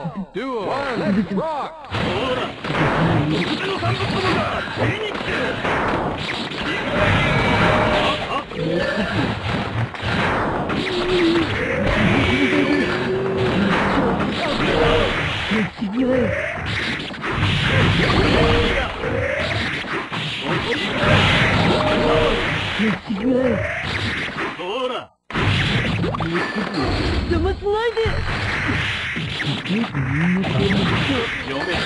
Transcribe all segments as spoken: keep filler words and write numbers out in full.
Duo. Let's rock. ほら、僕の産物どもがフェニックス。ほら。 邪魔しないで。 読め。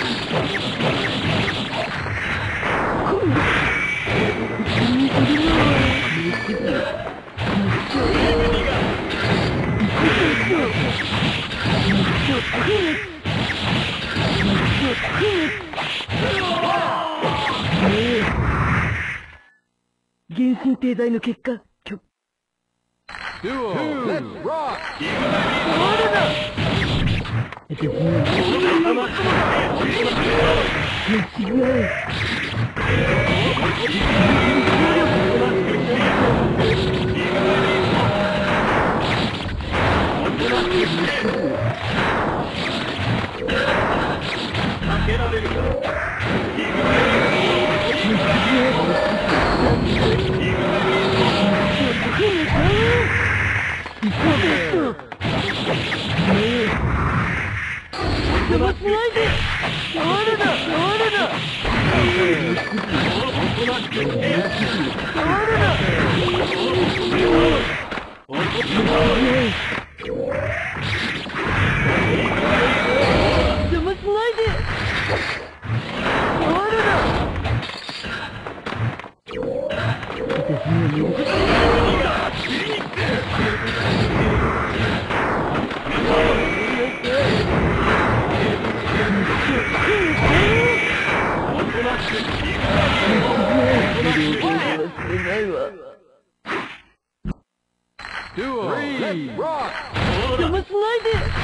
原神帝大の結果、きょ、 Duo. Let's rock. 誰だ。私のかけられるか。 邪魔しないで。誰だ、誰だ。誰だ。邪魔しないで。誰だ。私には Duo. Let's rock. 邪魔しないで。